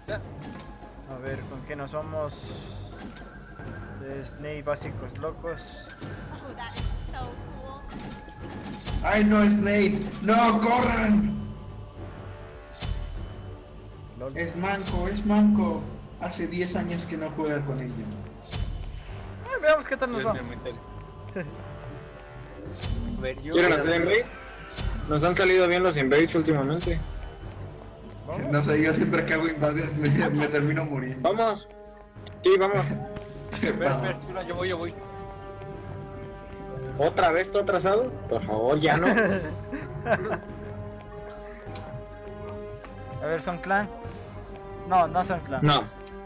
A ver, ¿con qué nos vamos? Snake básicos locos. Oh, that is so cool. ¡Ay, no, Snake! ¡No, corran! Lol. Es manco, es manco. Hace 10 años que no juega con ella. Veamos qué tal nos va. A ver, yo... ¿Quieren hacer invade? Nos han salido bien los invades últimamente. ¿Vamos? No sé, yo siempre que hago invades me termino muriendo. Vamos. Sí, vamos. Ver, chula, yo voy. ¿Otra vez todo atrasado? Por favor, ya no. A ver, ¿son clan? No, no son clan. No.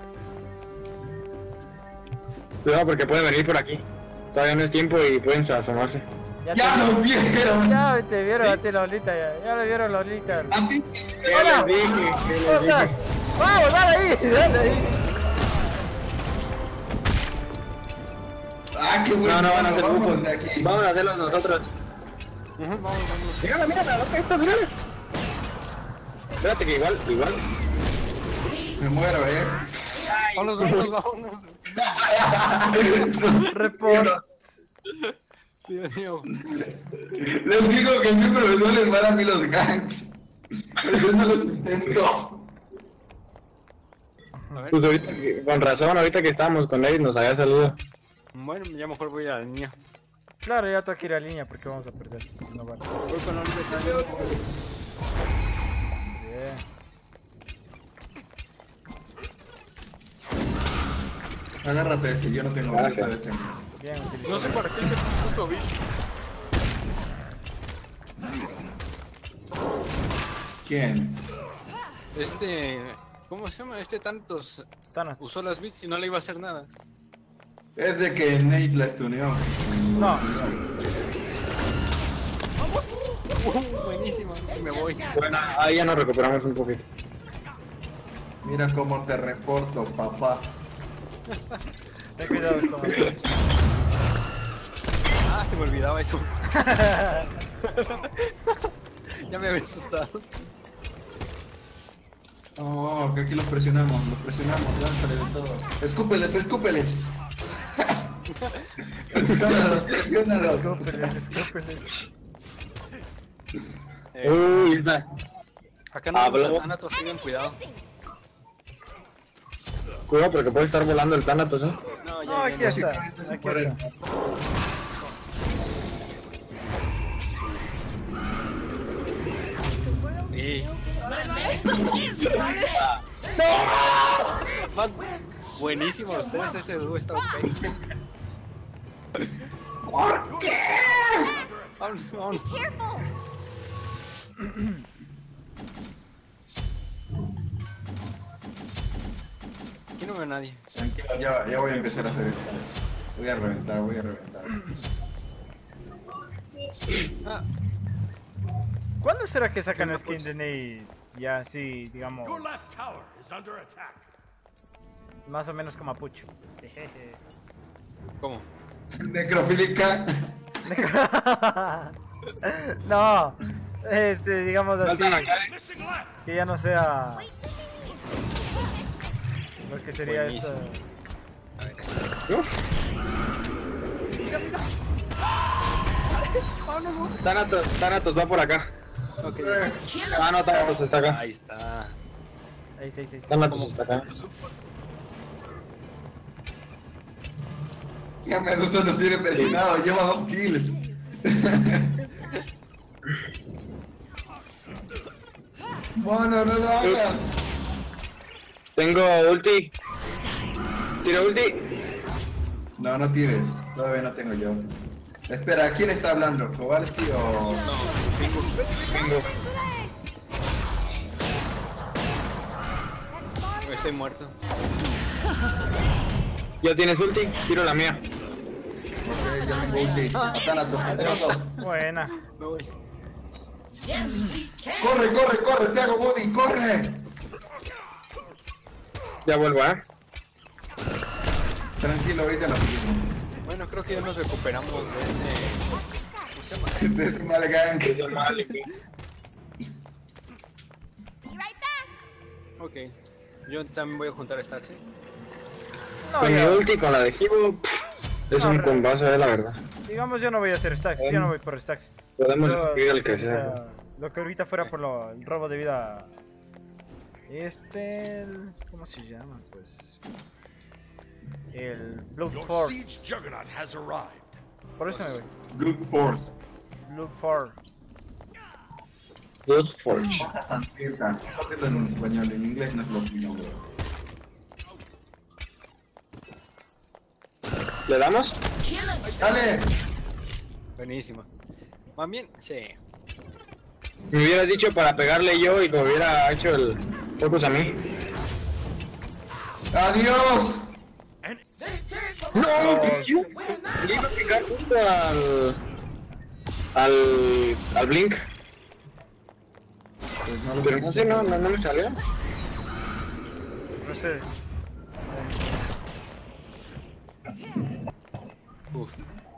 Cuidado porque pueden venir por aquí. Todavía no es tiempo y pueden asomarse. ¡Ya nos vieron! Ya te vieron a ti, Lolita. Ya le vieron, Lolita. A ti. ¿Qué les dije? ¿Qué les dije? ¡Vamos, dale ahí! ¡Dale ahí! ¡Ah, qué bueno! No, van a hacer Vámonos grupos. de aquí. Vamos a hacerlos nosotros. Vamos. Mírala, loca esto, mírala. Espérate que igual. Me muero, Vámonos. Report. Dios mío. Les digo que siempre me suelen mal a mí los ganks. Eso no los intento. A ver. Pues ahorita, con razón, ahorita que estábamos con él nos había salido. Bueno, ya mejor voy a la línea. Claro, ya tengo que ir a línea porque vamos a perder. Si no vale. Voy con Oliver. Bien. Agárrate ese, yo no tengo Gracias. boleta de ese. Bien utilizado. No sé para qué se puso bicho. ¿Quién? ¿Cómo se llama? Tantos Thanos. usó las bits y no le iba a hacer nada. Es de que Nate la stuneó. No. Buenísimo. Y me voy. Bueno, ahí ya nos recuperamos un poquito. Mira cómo te reporto, papá. Ten cuidado con el Ah, se me olvidaba eso. Ya me había asustado. Oh, que aquí los presionamos, lánzale de todo. Escúpeles. Presiónalos. Escúpeles. Uy, esa. Acá no Habla. los Thanatos, tengan cuidado. Cuidado porque puede estar volando el Thanatos, ¿eh? No, No, aquí está. Básicamente se Aquí mueren. está. Sí. Buenísimo, ustedes ese dúo está ok. ¿Por qué? Vámonos. Careful! Aquí no veo a nadie. Tranquilo, ya voy a empezar a hacer esto. Voy a reventar. Ah, ¿Cuándo será que sacan skin de Nate? Ya, sí, digamos. Your left tower is under attack. Más o menos como Apucho. Jejeje. ¿cómo? Necrofílica. No, digamos así, Missing left. que ya no sea lo que sería Buenísimo. esto. Thanatos va por acá. Ok. Ah, no, Thanatos está acá. Ahí está. Ahí, sí. Thanatos está acá. Ya Medusa nos tiene presionado, lleva 2 kills. Bueno, no lo hagas. Tengo ulti. Tiro ulti. No tires, todavía no tengo yo. Espera, ¿quién está hablando? ¿Kowalski o...? Tengo. Estoy muerto. ¿Ya tienes ulti? Tiro la mía. Ok, yo tengo ulti. Matan a todos. Buena. Me voy. Corre, te hago body, corre. Ya vuelvo, ¿eh? Tranquilo, ahorita lo mismo. Bueno, creo que ya nos recuperamos de ese... ¿Cómo se llama? De ese mal gang. Eso es mal. Be right back! Ok. Yo también voy a juntar stacks, ¿eh? No, Con mi ya. ulti, con la de Hivo, es No, un re- combazo, la verdad. Digamos, yo no voy a hacer stacks. Yo no voy por stacks. Podemos Yo- decidir el que ahorita- sea. Lo que ahorita fuera por el robo de vida. ¿Cómo se llama? Pues. El Blood Your Force. siege juggernaut has arrived. Por eso me voy. Blood Force. Blood Force. Bloodforge. Hoja sangrienta. Dilo en español, en inglés no es lo mismo. ¿Le damos? ¡Dale! Buenísima. ¿Van bien? Sí. Me hubiera dicho para pegarle yo y me hubiera hecho el focus a mí. ¡Adiós! And ¡No! Le iba a picar justo al Blink. Pues no lo Pero no sé, no me salió. No sé. Uf.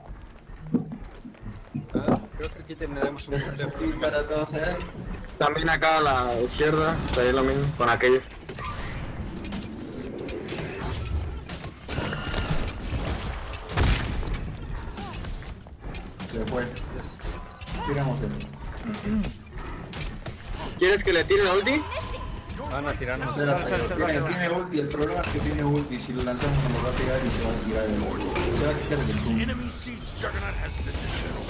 Ah, creo que aquí tendremos un Y para todos, También acá a la izquierda, está lo mismo con aquellos. Se fue. Tiramos él. ¿Quieres que le tire la ulti? Van a tirarnos. Tiene ulti, el problema es que tiene ulti. Si lo lanzamos nos va a pegar y se va a tirar el. Se va a quitar el stun. enemy siege juggernaut has been destroyed.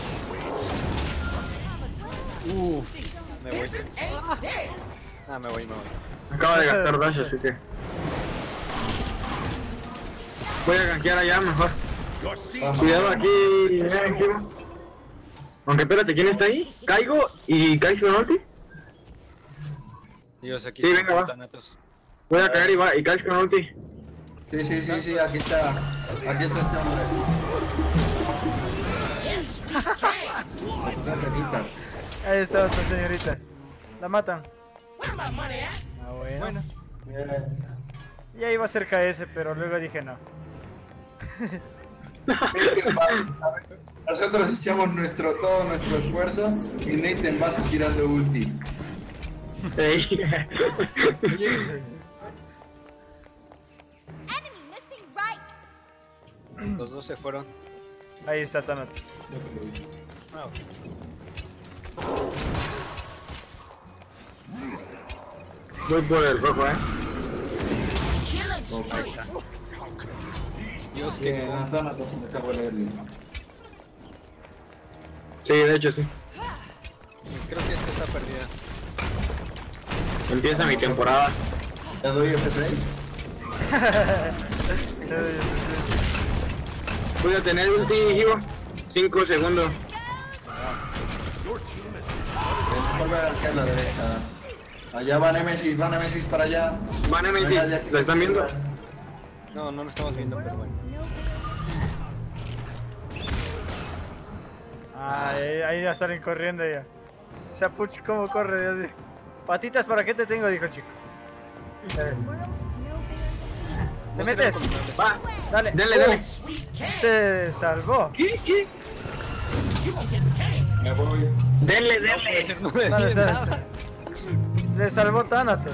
Me voy. Ah, me voy. Acaba de gastar dash, así que... Voy a gankear allá mejor. Your siege Cuidado aquí, Hivo. Aunque espérate, ¿quién está ahí? ¿Caigo y caes con ulti? Dios, aquí Sí, están venga, va. Thanatos. Voy a caer y caes con ulti. Sí, aquí está. Aquí está este hombre. Está Renita. Ahí está otra señorita. La matan. Ah, bueno. Bien. Ya iba a ser KS, pero luego dije no. Nosotros echamos todo nuestro esfuerzo y Nathan va tirando ulti. Ey. Enemy missing right. Los dos se fueron. Ahí está Thanatos. Ah, ok. Voy por el rojo, Dios, que Bien, Thanatos me está por early. Sí, de hecho sí. creo que esta está perdida. Empieza mi temporada. ¿Le doy F6? Voy a tener ulti, Hivo. 5 segundos. Vuelve a arcar la derecha. Allá va Nemesis para allá. Van a Venga, Nemesis, ya- ¿lo están viendo? No, no lo estamos viendo, pero bueno. Ahí ya salen corriendo ya. Sapuch, ¿cómo corre? Dios mío. Patitas, ¿para qué te tengo? Dijo chico. ¿Te No metes? serán contables. Va, Dale. dale. Se salvó. ¿Qué? Me voy. Denle. Puede ser, no me Dale, di dale. nada. Le salvó Thanatos.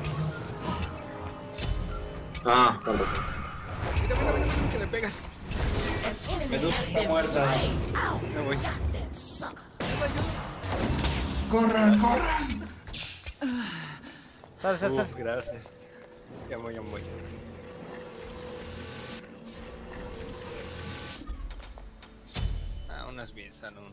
Ah, con razón. Mira, que le pegas. Medusa está muerta. Me voy. ¡Corran! Sal. Uf, gracias. Ya voy. Ah, unas bien, salón.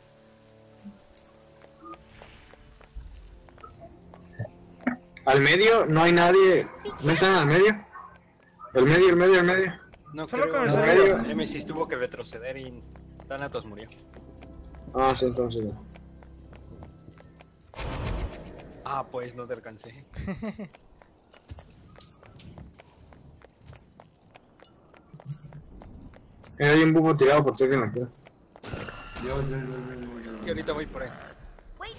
Al medio no hay nadie. ¿No están al medio? El medio. No, Solo creo con el que sonido. Nemesis tuvo que retroceder y Thanatos murió. Ah, sí, entonces. No. Ah, pues no te alcancé. Hay un bufo tirado por si alguien lo quiere. Que ahorita voy por ahí. Wait.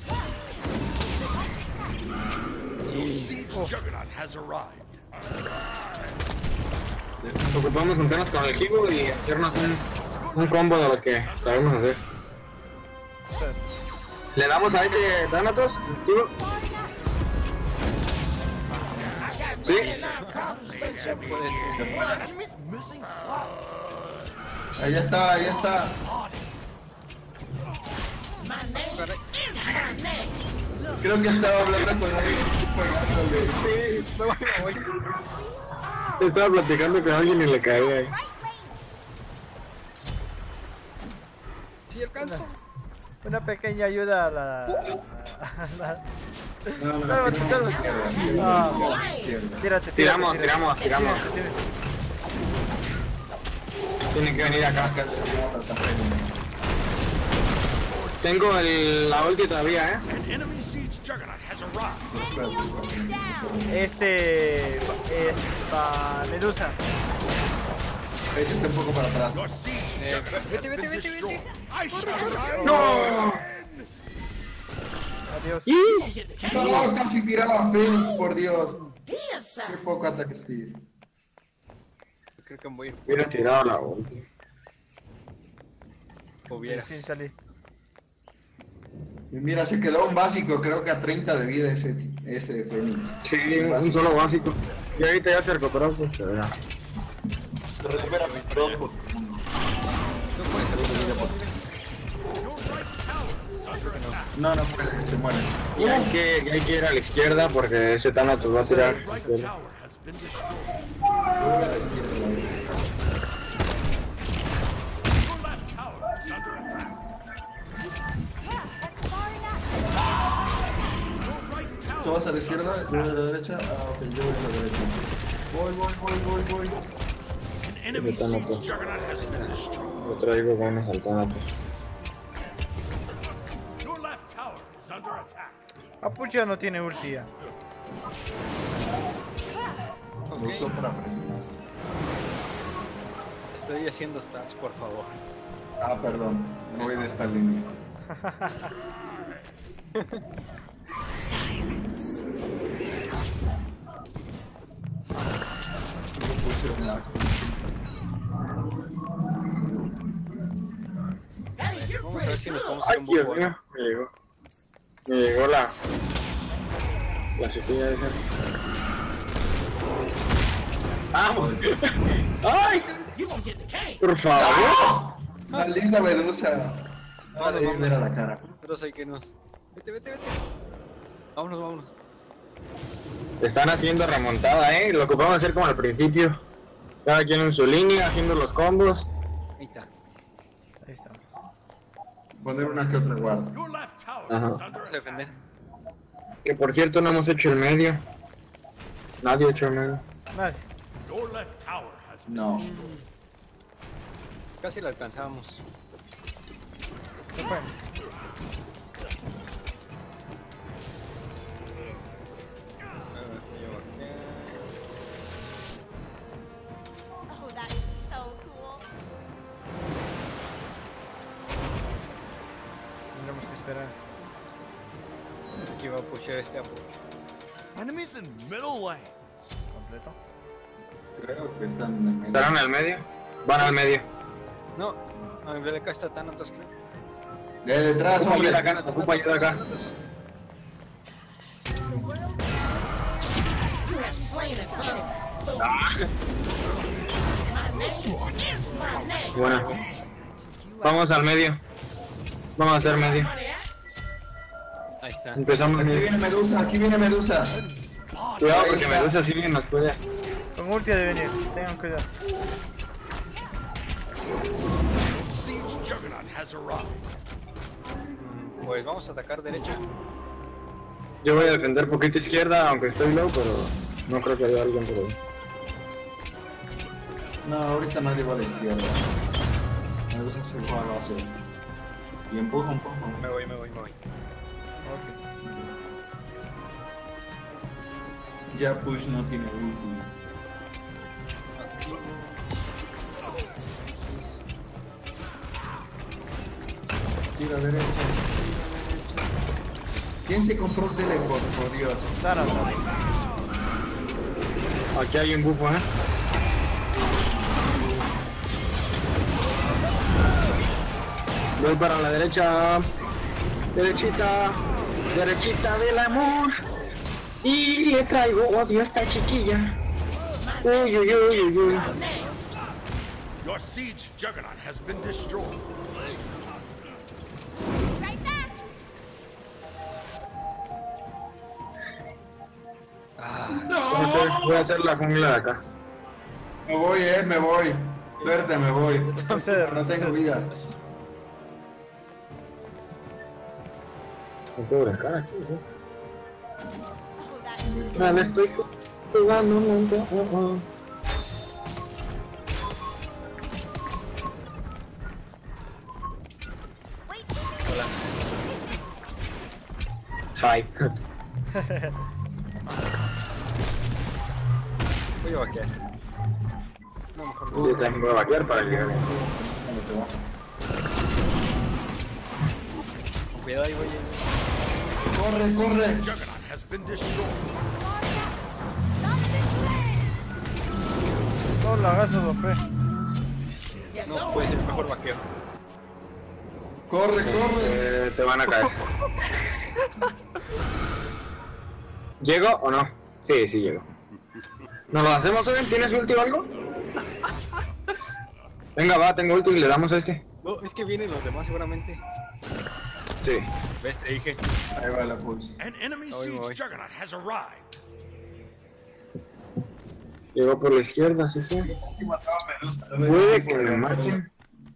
siege juggernaut has arrived. Ocupamos juntarnos con el Hivo y hacernos un combo de los que sabemos hacer. ¿Le damos a ese Thanatos, Hivo? Sí. Puede ser. Ahí está, ahí está. Creo que estaba hablando con alguien. Sí, me voy. Estaba platicando con alguien y le caí ahí. Sí, alcanzo. Una pequeña ayuda a la... No, no, Sálvate, no. sálvate. Ah, tírate, Tiramos. Tienes. Tienen que venir acá. Tengo la ulti todavía, An enemy siege juggernaut has arrived. Enemy ultimate down. Medusa. Échate un poco para atrás. Your siege juggernaut has been destroyed. I shall ¡No! Adiós. No, casi tiraba Fénix, por Dios. Qué poco ataque tiene. Creo que voy. Hubiera tirado la ulti. Hubiera. Sí, salí. Y mira, se quedó un básico, creo que a 30 de vida ese Fénix. Sí, un solo básico. Y ahorita ya se recuperó, pues. Se recupera pronto. No, no puede, se muere. Y hay que ir a la izquierda porque ese Thanatos va a tirar. Right tower has been destroyed. Your left tower is under attack. Your right ¿Tú tower. vas a la izquierda? ¿Yo voy a la derecha? Ah, ok, yo voy a la derecha. Voy. An enemy siege juggernaut has been destroyed. Yo traigo ganas al Thanatos. Your left tower is under attack. Apucha no tiene ulti ya. Lo usó para presionar. Estoy haciendo stacks, por favor. Ah, perdón, me voy de esta línea. Vamos a ver si nos podemos Ay, hacer un Dios buco. mío, me llegó la cestilla esa. ¡Vamos! ¡Ay! ¡Por favor! Maldita Medusa. No le ver a la cara. Pero hay que nos. Vete. Vámonos. Están haciendo remontada, lo que vamos a hacer como al principio. Cada quien en su línea, haciendo los combos. Ahí está. Ahí estamos. Poner una que otra guarda. Your left tower Ajá. is under Vamos a attack. defender. Que por cierto no hemos hecho el medio. Nadie ha hecho el medio. Nadie. Your left tower has been No. destroyed. Casi lo alcanzamos. Se fue. Oh, that is so cool. Tendremos que esperar. Aquí va a pushear este apo. Enemies in middle lane. Completo. Creo que están en el medio. ¿Estarán en el medio? Van al medio. No, en realidad acá está Thanatos, creo. De detrás, Ocupa hombre. ayuda acá, ocupa ayuda acá. Bueno. Vamos al medio. Vamos a hacer medio. Ahí está. Empezamos Aquí medio. viene Medusa, aquí viene Medusa. Cuidado porque Medusa sí bien nos puede. Con ulti de venir. Tengan cuidado. Siege juggernaut has arrived. Pues vamos a atacar derecha. Yo voy a defender poquito izquierda, aunque estoy low, pero no creo que haya alguien por ahí. No, ahorita nadie va a la izquierda. Medusa se fue a la base. Y empuja un poco. Me voy. Ya Push no tiene ulti. Tira derecha. ¿Quién se compró el teleport, por Dios? Thanatos. Aquí hay un bufo, Voy para la derecha. Derechita del amor. Y le traigo odio a esta chiquilla. Uy, uy, uy, uy, uy. Your siege juggernaut has been destroyed. Right back. Voy a hacer la jungla de acá. Me voy. Suerte, me voy. Retrocede, No tengo retrocede. vida. No puedo brincar aquí, ¿no? Oh, that. Vale, estoy jugando un montón. Wait. Hi. Voy a vaquear. No, mejor no. Yo también voy a vaquear para llegar. Cuidado ahí, güey. Corre, corre. Juggernaut has been destroyed. Todo lagazo de OP. No, puede ser mejor vaqueo. Corre, corre. Te van a caer. ¿Llego o no? Sí, sí llego. ¿Nos lo hacemos hoy? ¿Tienes ulti o algo? Venga, va, tengo ulti y le damos a este. No, es que vienen los demás seguramente. Sí. ¿Ves? Te dije. Ahí va la pulse. An enemy Voy, siege voy. juggernaut has arrived. Llegó por la izquierda, así que... Puede que me maten.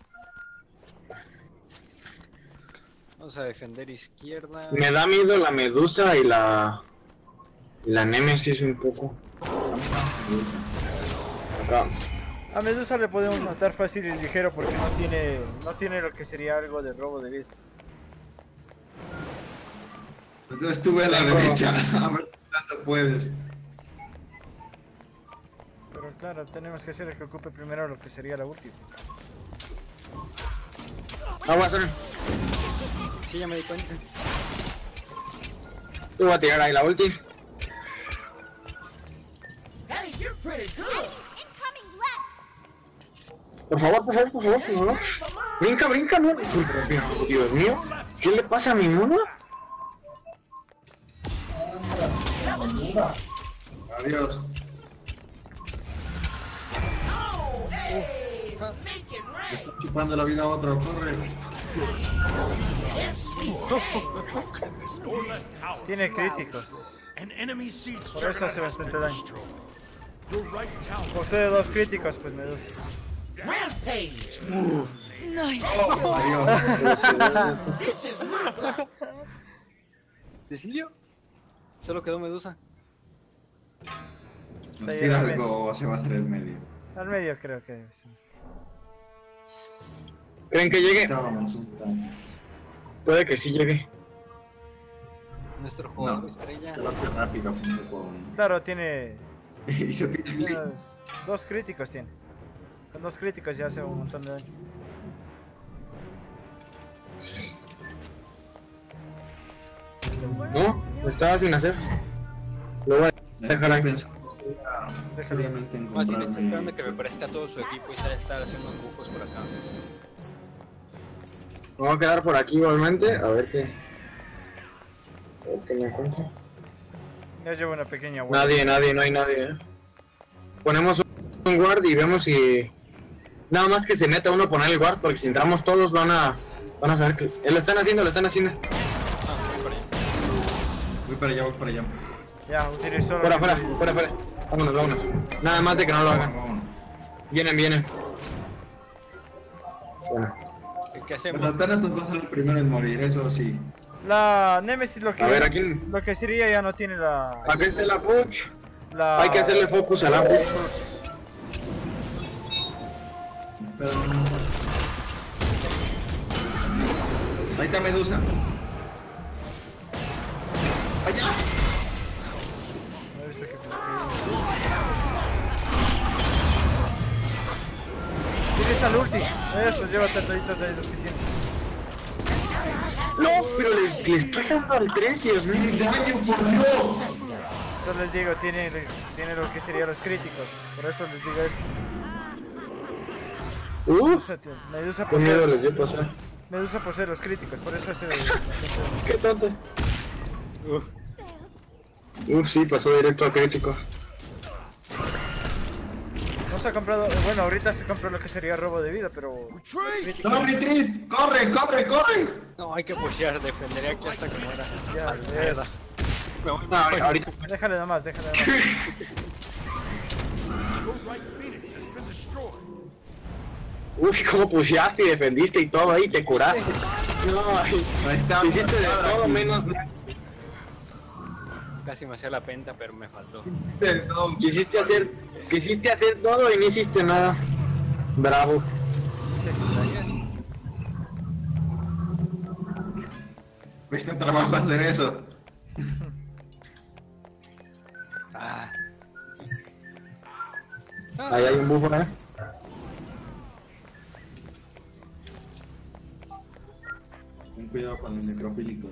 Vamos a defender izquierda. Me da miedo la medusa y la... Y la Nemesis un poco. Acá. A Medusa le podemos matar fácil y ligero porque no tiene lo que sería algo de robo de vida. Entonces estuve a la derecha. A ver si tanto puedes. Pero claro, tenemos que ser el que ocupe primero lo que sería la última. Agua, Sony. Sí, ya me di cuenta. Te voy a tirar ahí la ulti. Incoming left. Por favor, por favor, por favor, por favor. Brinca, brinca, no. Uy, Dios mío. ¿Qué le pasa a mi mono? Adiós. Estoy chupando la vida a otro, corre. Tiene críticos. An enemy siege Por eso hace juggernaut has bastante been daño. destroyed. Your right tower. Posee 2 críticos, pues Medusa. Adiós. ¿Decidio? Solo quedó Medusa. Nos Se tira llega algo o se va a hacer el medio. al medio creo que sí. ¿Creen que llegue? Estábamos un plan. Puede que sí llegue. Nuestro jugador No. estrella. Se va a hacer rápido junto con. Claro, tiene Y se tiene. 2 críticos tiene. Con 2 críticos ya hace un montón de daño. No, lo estaba sin hacer. Lo voy a dejar ahí. Pensando seriamente en Más bien estoy esperando comprarme. que me parezca todo su equipo y estar haciendo dibujos por acá. Me voy a quedar por aquí igualmente. A ver qué. A ver qué me encuentro. Ya llevo una pequeña vuelta. Nadie, no hay nadie. Ponemos un guard y vemos si. Nada más que se meta uno a poner el guard, porque si entramos todos van a saber que. Lo están haciendo, Voy para allá, voy para allá. Ya, utilizó lo Fuera, que fuera, se- fuera, fuera. Vámonos. Nada más de que no lo hagan. Vámonos. Vienen. Bueno. ¿Qué hacemos? Pero Thanatos va a ser el primero en morir, eso sí. La Nemesis lo que A ver, aquí. lo que sería ya no tiene Acá está la push. la Hay que hacerle focus a la push. Pero no. Ahí está Medusa. ¡Allá! No he visto que tienes al ulti. Eso, llévate toditos de ahí los que tienes. No, pero le está dando al 3, Dios mío. ¡Daño, por Dios! Eso les digo, tiene lo que serían los críticos. Por eso les digo eso. Medusa, tío. Medusa Qué miedo posee, les dio pasar. Medusa posee los críticos, por eso es el... Qué tonto. Sí, pasó directo al crítico. No se ha comprado, bueno, ahorita se compró lo que sería robo de vida, pero... ¡No, retreat! ¡Corre, corre, corre! No, hay que pushear, defenderé aquí hasta que muera. Ya, Ay, ves. mierda. Me voy, No, ahorita. Déjale nomás, déjale nomás. Your right Phoenix has been destroyed. Uy, cómo pusheaste y defendiste y todo ahí, te curaste. No, Ahí está. hiciste de todo menos. Casi me hacía la penta, pero me faltó. Quisiste hacer todo y no hiciste nada. Bravo. Gracias. Cuesta trabajo hacer eso. Ah. Ahí hay un bufo, ¿eh? Ten cuidado con el necrofílico.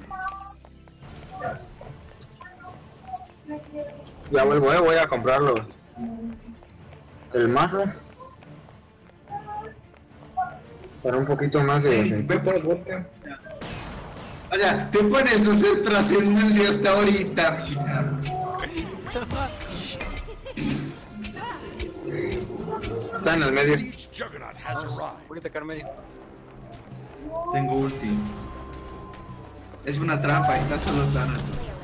Ya vuelvo, voy a comprarlo. El mazo. Para un poquito más de... Ve por el bote. Vaya, te pones a hacer trascendencia hasta ahorita, mija. Está en el medio. Siege Juggernaut has arrived. Voy a atacar medio. Tengo ulti. Es una trampa, está solo Thanatos.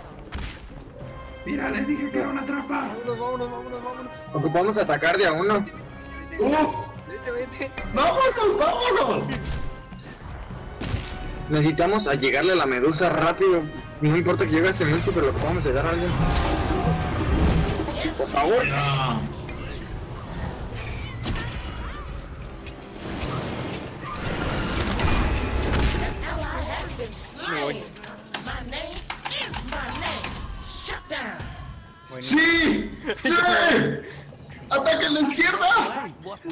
Mira, les dije que era una trampa. Vámonos. Ocupamos atacar de a uno. Vete. ¡Vámonos, vámonos! Necesitamos a llegarle a la medusa rápido. No importa que llegue a este minuto, pero lo ocupamos a llegar a alguien. Por favor. Me voy. Bueno, ¡Sí! ¡Sí! ¡Ataque a la izquierda!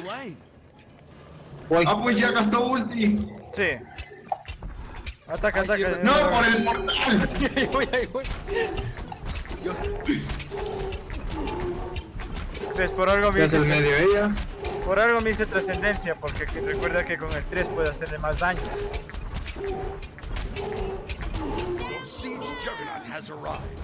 Voy. Ah, pues ya gastó ulti. Sí. Ataca, Ay, sí, ataca. ¡No, por el portal! ahí voy. Pues por algo me Ya es el hice, medio ella. por algo me hice trascendencia, porque recuerda que con el 3 puede hacerle más daño. Your Siege Juggernaut has arrived.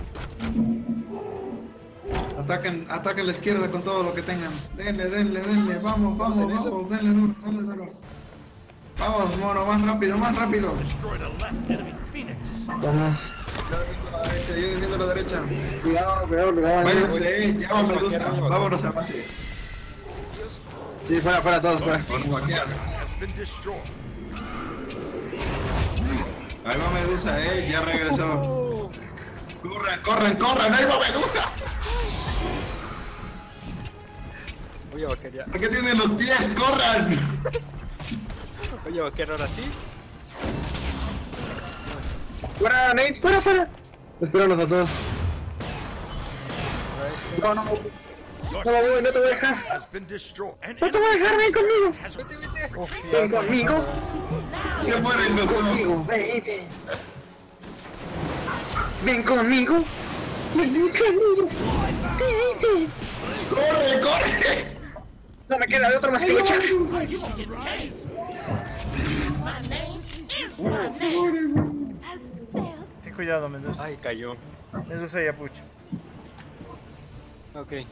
Ataquen la izquierda con todo lo que tengan. Denle. Vamos, denle duro. Vamos, mono, más rápido. Destroyed a left enemy Phoenix. Vamos. Yo defiendo la derecha. Cuidado. Váyanse, ya vamos, Medusa. Vámonos a base. Sí, fuera todos, fuera. Con guaquear. Has been destroyed. Ahí va Medusa, ya regresó. Corran, ahí va Medusa. Voy a vaquear ya. ¿Por qué tienen los pies? ¡Corran! Voy a vaquear ahora sí. Fuera, Nate, fuera. Espéranos a todos. No me voy, no te voy a dejar. Has been destroyed. An No te voy a dejar, ven conmigo. has Ven conmigo. Se mueren los dos. Baby. Ven conmigo. ¡Corre! No me queda de otro más que luchar. Ten cuidado, Medusa. Ay, cayó. Medusa y Apucho. Ok.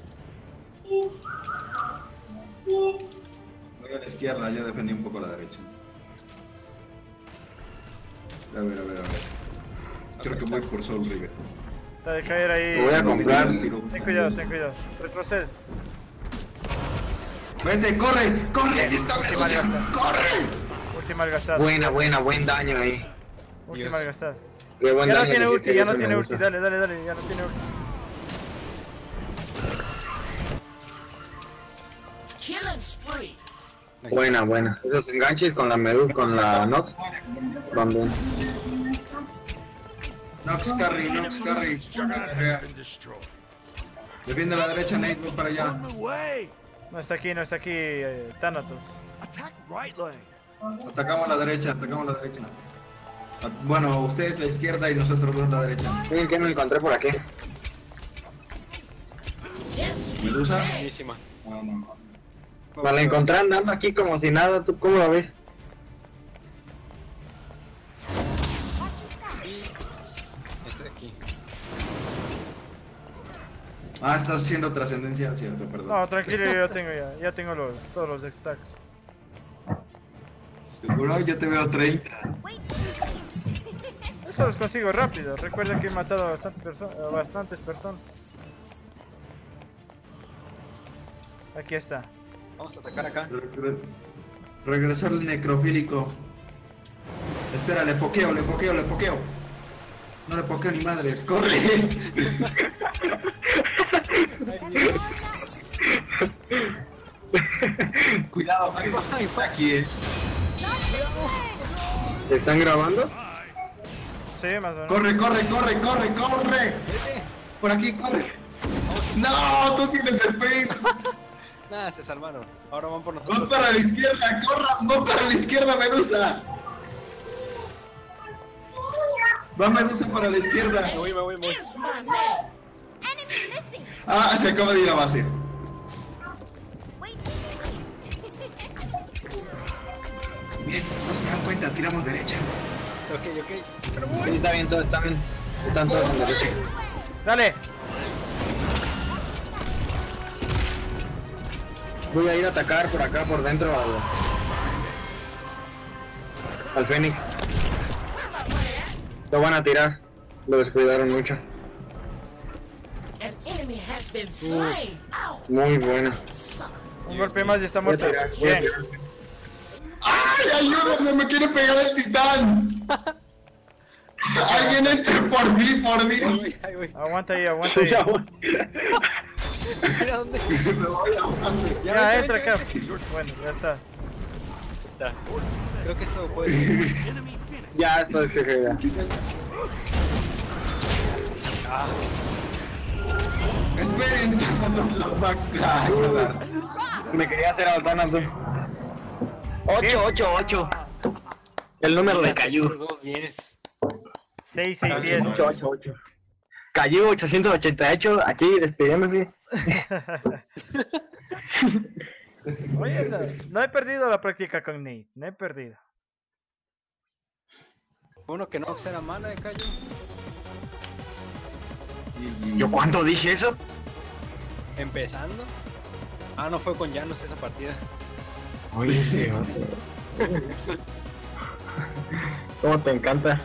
Voy a la izquierda, yo defendí un poco la derecha. A ver. Creo que voy por Soul River. Está de caer ahí. Voy a comprar. Ten cuidado. Retrocede. Vete, corre, ahí está Medusa, corre. Última al gastar. Buen daño ahí. Última al gastar. Qué buen Ya no daño tiene le ulti, hiciste ya no ese tiene Medusa. ulti. Dale, ya no tiene ulti. Buena. Esos enganches con la medusa, con la Nox. Donde Nox carry. Juggernaut has been destroyed. Defiende la derecha, Nate, voy para allá. No está aquí, Thanatos. Atacamos la derecha. Bueno, ustedes la izquierda y nosotros dos la derecha. miren que me encontré por aquí. ¿Medusa? Buenísima. No. Me la encontré andando aquí como si nada. ¿Tú cómo la ves? Y este de aquí. Ah, estás haciendo trascendencia, cierto, perdón. No, tranquilo, yo ya tengo ya tengo todos los stacks. Seguro, yo te veo 30. Eso los consigo rápido. Recuerda que he matado a bastantes personas. Aquí está. Vamos a atacar acá. Regresar el necrofílico. Espera, le pokeo. No le pokeo ni madres, corre. Cuidado, aquí ¿Están grabando? Sí, más o menos. Corre. Por aquí, corre. No, tú tienes sprint. Nada, se salvaron. Ahora van por nosotros. Van para la izquierda, corran, van para la izquierda, Medusa. Va Medusa para la izquierda. Me voy. Enemy missing. Ah, se acaba de ir a base. Wait. Bien, no se dan cuenta, tiramos derecha. Ok. Sí, está bien, todo está bien. Están todos en derecha. ¡Dale! Voy a ir a atacar por acá, por dentro al Fénix. Lo van a tirar. Lo descuidaron mucho. Muy buena. Un golpe más y está muerto. Voy a Bien. tirar. ¡Ay, ayúdame! ¡Me quiere pegar el titán! ¡Alguien entre por mí, por Dios! Ahí voy. Aguanta ahí. Ya voy. Mira dónde. Me voy a base. Ya, entra acá. Bueno, ya está. Está. Creo que esto puede ser. Ya, esto es que ya. Esperen, la vaca. Me quería hacer Aldana, tú. 8. El número de Cayu. Los dos bienes. 6, 10. 8. Cayu 888, aquí despidiéndose. Oye, no he perdido la práctica con Nate. No he perdido. Uno que no será mana de Cayo. ¿Yo cuánto dije eso? Empezando. Ah, no fue con Llanos esa partida. Oye, sí, ¿no? ¿Cómo te encanta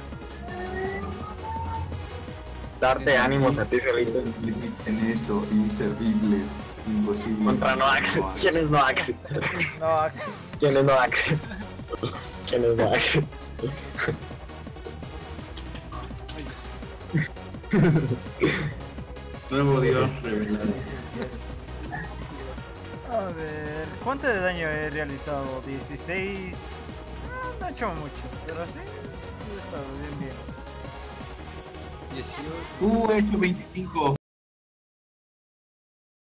darte ánimos a ti solito? En esto, inservibles, imposible. Contra Noax. ¿Quién es Noax? No, Axe. ¿Quién es Noax? ¿Quién es Noax? Nuevo Dios revelado. A ver, ¿cuánto de daño he realizado? 16. No he hecho mucho, pero sí he estado bien. 18. He hecho 25.